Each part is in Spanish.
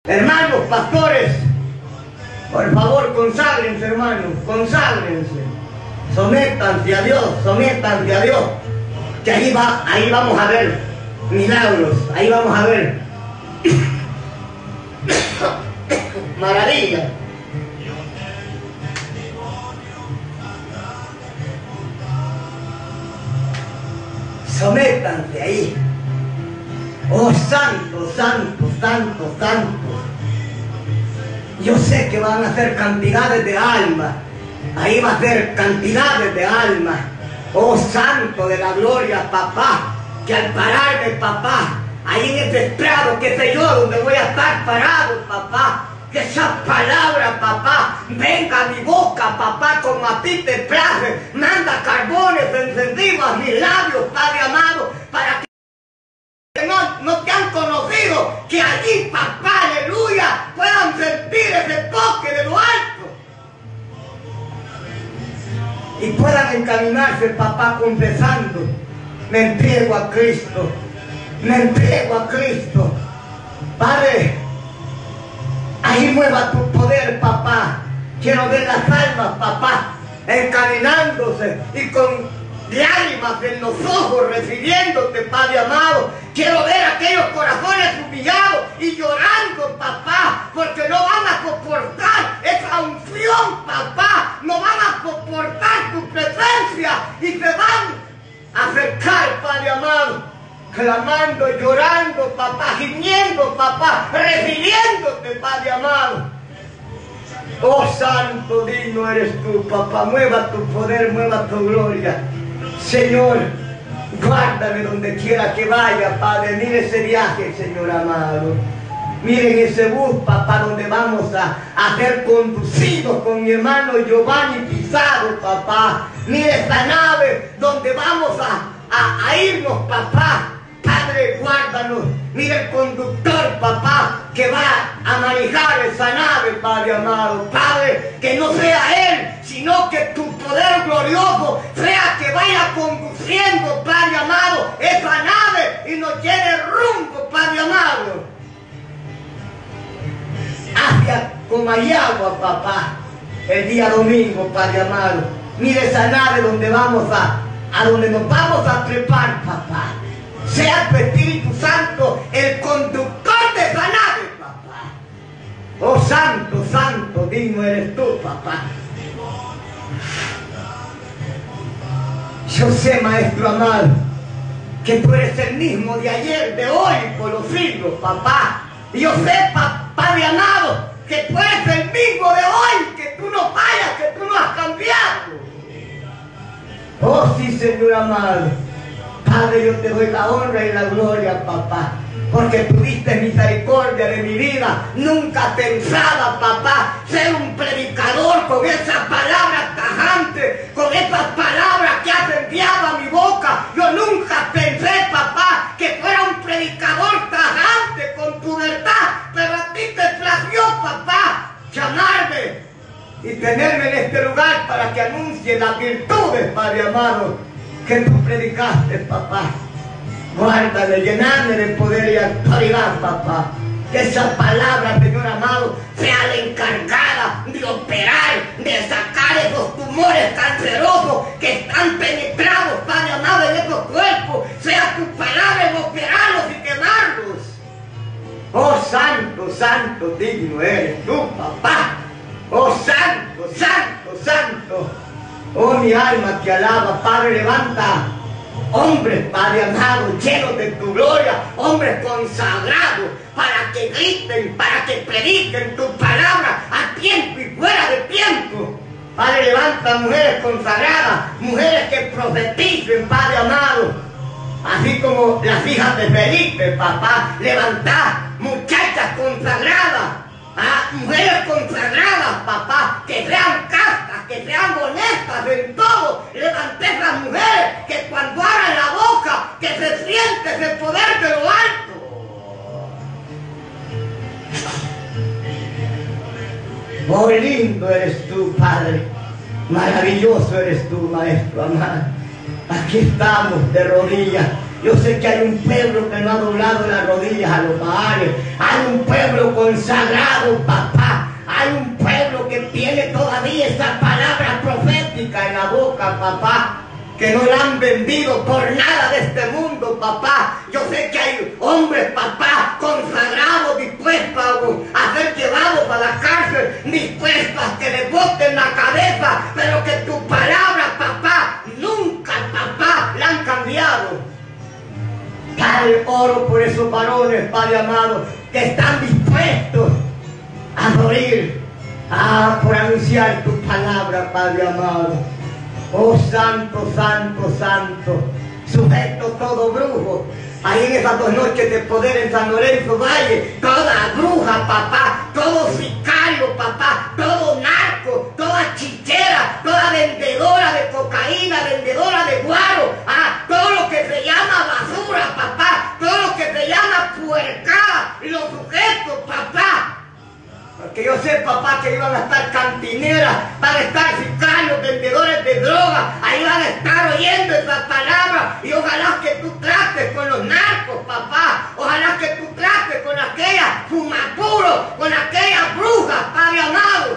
Hermanos, pastores, por favor, conságrense, hermanos, conságrense. Sométanse a Dios, sométanse a Dios. Que ahí vamos a ver milagros, ahí vamos a ver maravillas. Sométanse ahí. Oh, santo, santo, santo, santo. Yo sé que van a ser cantidades de almas. Ahí va a ser cantidades de almas. Oh, santo de la gloria, papá. Que al pararme, papá, ahí en ese estrado, qué sé yo, donde voy a estar parado, papá, que esa palabra, papá, venga a mi boca, papá, como a ti te place. Manda carbones encendidos a mis labios, Padre amado, para que no te han conocido, que allí, papá, aleluya, puedan sentir ese toque de lo alto y puedan encaminarse, papá, confesando: me entrego a Cristo, me entrego a Cristo. Padre, ahí mueva tu poder, papá. Quiero ver las almas, papá, encaminándose y con lágrimas en los ojos recibiéndote, Padre amado. Quiero ver aquellos corazones humillados y llorando, papá, porque no van a soportar esa unción, papá, no van a soportar tu presencia y se van a acercar, Padre amado, clamando, llorando, papá, gimiendo, papá, recibiéndote, Padre amado. Oh, santo, digno eres tú, papá. Mueva tu poder, mueva tu gloria. Señor, guárdame donde quiera que vaya, Padre. Mire ese viaje, Señor amado. Miren ese bus, papá, donde vamos a ser conducidos con mi hermano Giovanni Pizarro, papá. Mire esa nave donde vamos a irnos, papá. Padre, guárdanos. Mira el conductor, papá, que va a manejar esa nave, Padre amado. Padre, que no sea él, sino que tu poder glorioso sea que vaya conduciendo, Padre amado, esa nave y nos lleve rumbo, Padre amado, hacia Comayagua, papá, el día domingo, Padre amado. Mira esa nave donde vamos a donde nos vamos a trepar, papá. Sea tu Espíritu Santo el conductor de esa nave, papá. Oh, santo, santo, digno eres tú, papá. Yo sé, Maestro amado, que tú eres el mismo de ayer, de hoy, por los siglos, papá. Y yo sé, Padre amado, que tú eres el mismo de hoy, que tú no fallas, que tú no has cambiado. Oh, sí, Señor amado. Padre, yo te doy la honra y la gloria, papá, porque tuviste misericordia de mi vida. Nunca pensaba, papá, ser un predicador con esas palabras tajantes, con esas palabras que has enviado a mi boca. Yo nunca pensé, papá, que fuera un predicador tajante con tu verdad, pero a ti te plació, papá, llamarme y tenerme en este lugar para que anuncie las virtudes, Padre amado, que tú predicaste, papá. Guárdame, llename de poder y autoridad, papá. Que esa palabra, Señor amado, sea la encargada de operar, de sacar esos tumores cancerosos que están penetrados, Padre amado, en esos cuerpos. Sea tu palabra en operarlos y quemarlos. Oh, santo, santo, digno eres tú, papá. Oh, santo, santo, santo. Oh, mi alma te alaba, Padre. Levanta hombres, Padre amado, llenos de tu gloria, hombres consagrados, para que griten, para que prediquen tu palabra a tiempo y fuera de tiempo. Padre, levanta mujeres consagradas, mujeres que profeticen, Padre amado, así como las hijas de Felipe, papá. Levanta muchachas consagradas, mujeres consagradas, papá, que sean castas, que sean honestas en todo. Levanté esas mujeres que cuando abran la boca, que se siente ese poder de lo alto. Oh, lindo eres tú, Padre. Maravilloso eres tú, Maestro amado. Aquí estamos de rodillas, Yo sé que hay un pueblo que no ha doblado las rodillas a los Baales. Hay un pueblo consagrado, papá. Hay un pueblo que tiene todavía esa palabra profética en la boca, papá, que no la han vendido por nada de este mundo, papá. Yo sé que hay hombres, papá, consagrados, dispuestos a ser llevados para la cárcel, dispuestos a que le boten la cabeza, pero que tu palabra, papá, nunca, papá, la han cambiado. Padre, oro por esos varones, Padre amado, que están dispuestos a morir, por anunciar tu palabra, Padre amado. Oh, santo, santo, santo, sujeto todo brujo. Ahí en esas 2 noches de poder en San Lorenzo Valle, toda bruja, papá, todo sicario, papá, todo narco, toda chichera, toda vendedora de cocaína, vendedora de guaro, todo lo que se llama basura, papá, todo lo que se llama puercada, los sujetos, papá. Porque yo sé, papá, que iban a estar cantineras, van a estar sicarios, vendedores de droga, ahí van a estar oyendo esas palabras, y ojalá que tú trates con los narcos, papá, ojalá que tú trates con aquellas fumapuros, con aquellas brujas, Padre amado.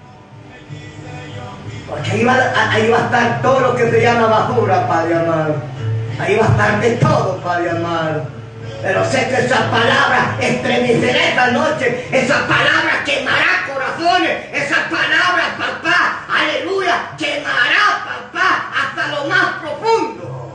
Porque ahí va a estar todo lo que se llama basura, Padre amado. Ahí va a estar de todo, Padre amado. Pero sé que esa palabra estremecerá esta noche, esa palabra quemará corazones, esa palabra, papá, aleluya, quemará, papá, hasta lo más profundo.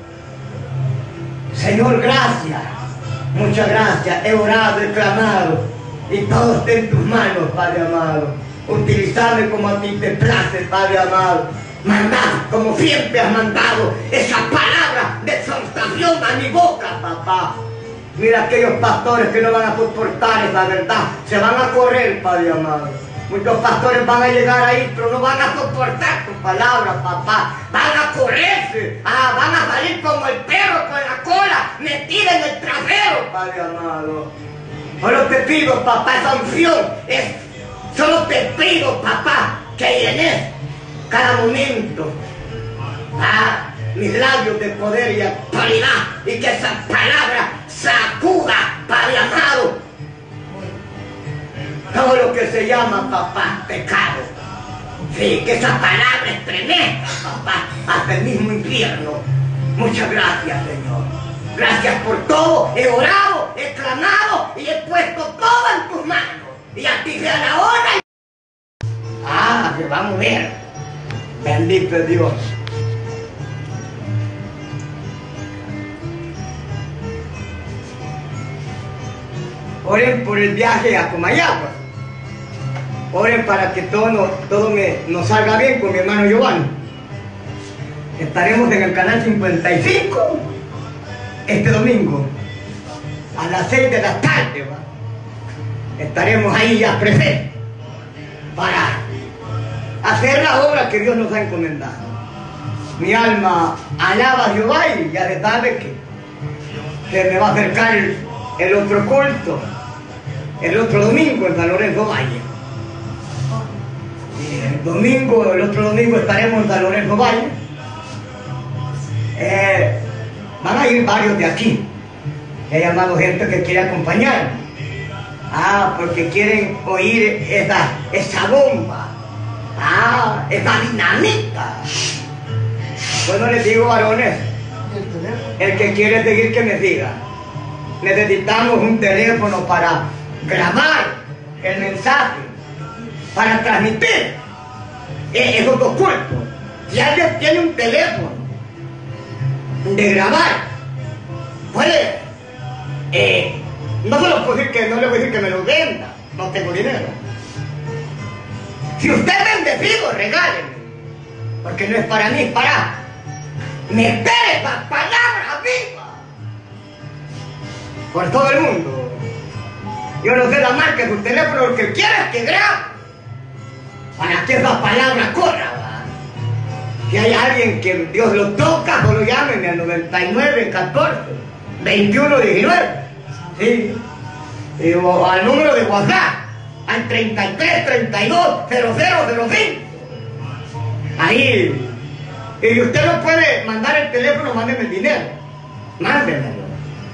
Señor, gracias, muchas gracias, he orado, he clamado, y todo está en tus manos, Padre amado. Utilizarme como a ti te place, Padre amado. Mandad, como siempre has mandado, esa palabra de exhortación a mi boca, papá. Mira aquellos pastores que no van a soportar esa verdad, se van a correr, Padre amado. Muchos pastores van a llegar ahí, pero no van a soportar tu palabra, papá. Van a correrse, van a salir como el perro con la cola metida en el trasero, Padre amado. Solo te pido, papá, esa unción, solo te pido, papá, que llenes cada momento mis labios de poder y autoridad, y que esa palabra sacuda, Padre amado, todo lo que se llama, papá, pecado. Sí, que esa palabra estremezca, papá, hasta el mismo infierno. Muchas gracias, Señor. Gracias por todo. He orado, he clamado y he puesto todo en tus manos. Y a ti sea la hora. Se va a mover. Bendito es Dios. Oren por el viaje a Comayagua. Oren para que todo nos salga bien con mi hermano Giovanni. Estaremos en el canal 55 este domingo a las 6 de la tarde. Estaremos ahí ya presentes para hacer la obra que Dios nos ha encomendado. Mi alma alaba a Jehová, y ya se sabe que se me va a acercar el otro culto, el otro domingo en San Lorenzo Valle. El otro domingo estaremos en San Lorenzo Valle. Van a ir varios de aquí. He llamado gente que quiere acompañarme. Porque quieren oír esa bomba. Esa dinamita. Bueno, les digo, varones, el que quiere seguir, que me siga. Necesitamos un teléfono para grabar el mensaje, para transmitir esos 2 cultos. Si alguien tiene un teléfono de grabar, puede, no le voy a decir que me lo venda, no tengo dinero. Si usted es bendecido, regáleme, porque no es para mí, es para meter esa palabra viva por todo el mundo. Yo no sé la marca de su teléfono, lo que quiera es que grabe, para que esa palabra corra. Si hay alguien que Dios lo toca, solo llámenme al 99 14 21 19. ¿Sí? O al número de WhatsApp, al 33 32 0005. Ahí. Y usted no puede mandar el teléfono, mándeme el dinero. Mándenmelo.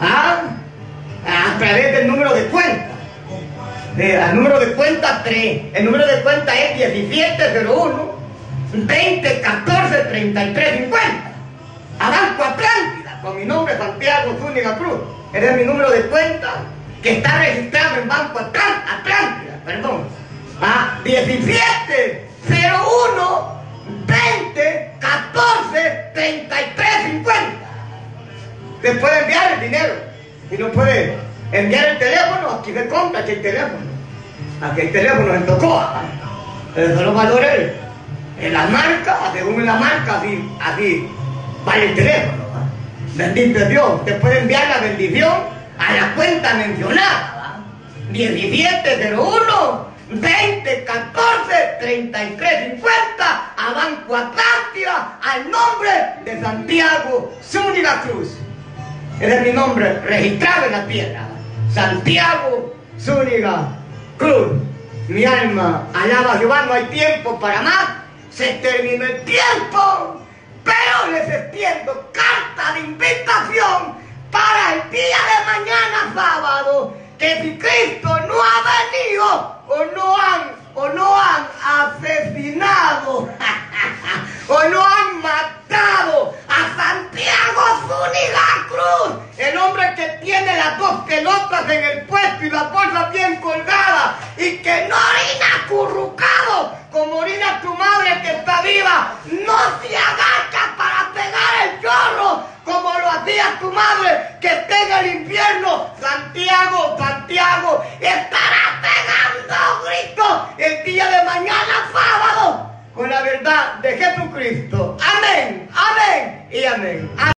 A través del número de cuenta. El número de cuenta 3. El número de cuenta es 1701 20 14 33 50. A Banco Atlántida, con mi nombre Santiago Zúñiga Cruz. Ese es mi número de cuenta que está registrado en Banco Atlántida, perdón. 1701 20 14 33 50. Te puede enviar el dinero. Si no puede enviar el teléfono, aquí se compra, aquí hay teléfono. Aquí hay teléfono en Tocoa. Son los valores en la marca, según la marca, así vale el teléfono. Bendito Dios, te puede enviar la bendición a la cuenta mencionada. 1701 20 14 33 50 a Banco Atlántida, al nombre de Santiago Zúñiga Cruz. Ese es mi nombre registrado en la tierra. Santiago Zúñiga Cruz. Mi alma alaba a Jehová, no hay tiempo para más. Se terminó el tiempo, pero les extiendo carta de invitación para el día de mañana sábado, que si Cristo no ha venido o no han asesinado o no han matado a Santiago Zúñiga Cruz, el hombre que tiene las dos pelotas en el puesto y la bolsa bien colgada y que no orina acurrucado como orina tu madre que está viva, no se agacha para pegar el chorro como lo hacía tu madre que está en el infierno. Santiago estará pegando gritos el día de mañana sábado con la verdad de Jesucristo. Amén, amén y amén.